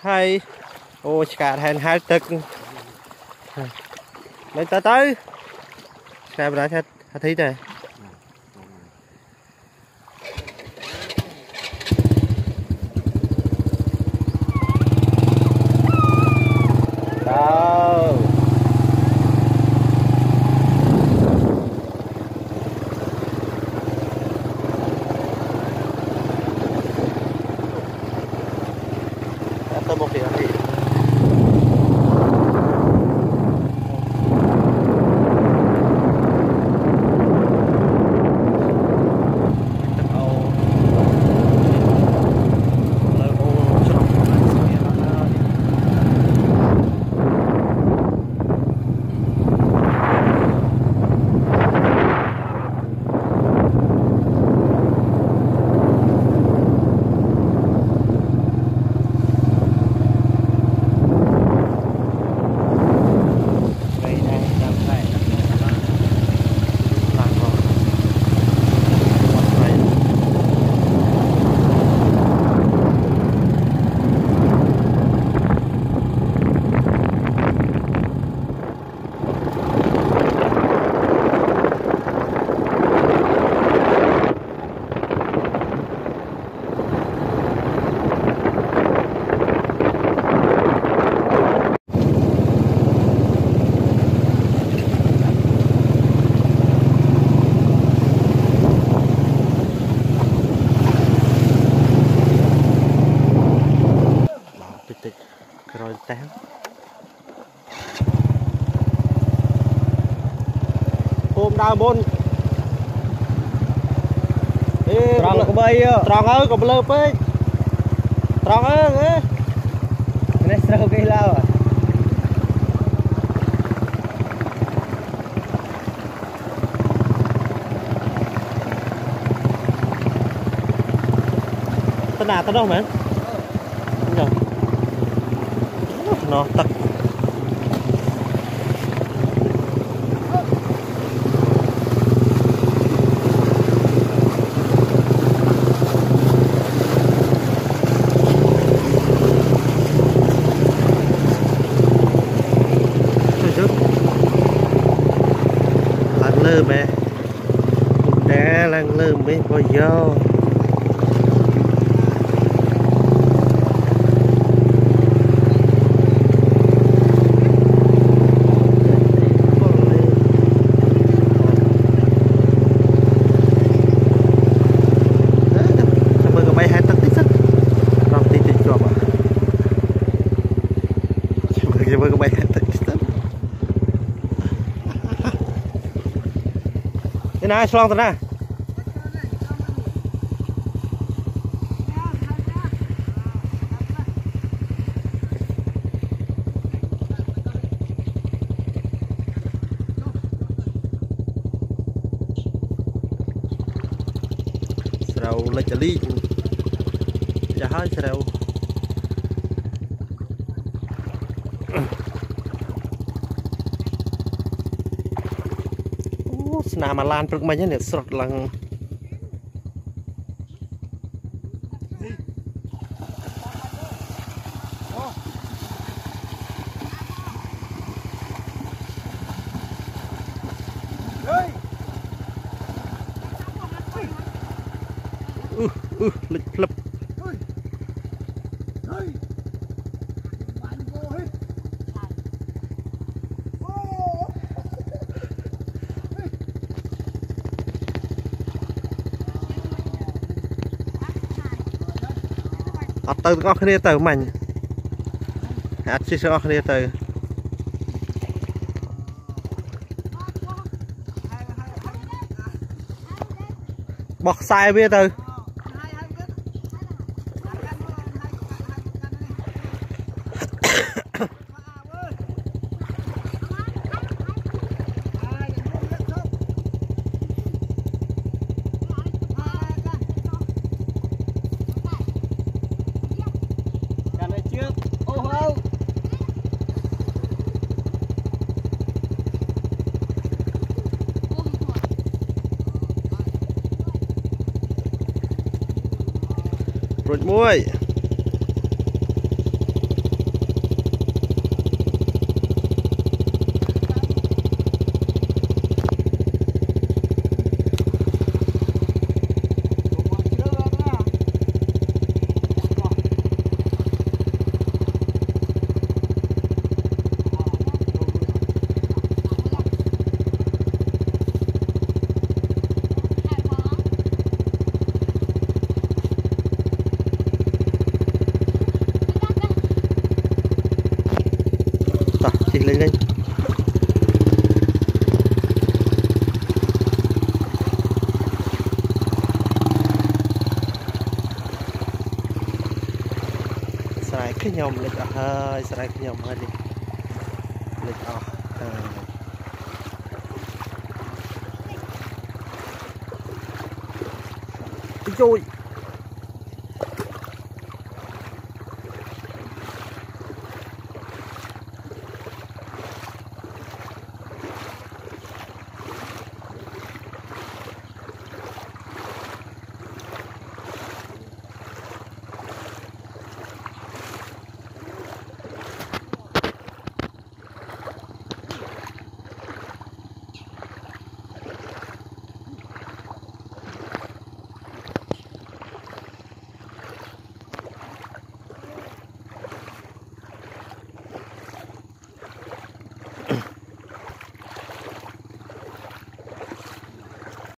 hay ô cả hèn hai tực lên tới cái bữa đó thấy này đâu tôi một điều gì rồi tán hôm đào môn tròn có bay tròn ơi còn lơ ấy tròn ơi cái sao cái lao à tên đâu mà nó tật lăng lơ mẹ đá lăng lơ mấy bao giờ thế này xoong thế này sầu lấy chả ly chả hơi sầu mà lan trước mấy nhá sọt lằng lịch lập từ ngõ kia từ mình chỉ ngõ kia từ bọc sai bia từ rồi muối lên xài cái nhom lịch hơi xài cái nhom hơi đi lịch chui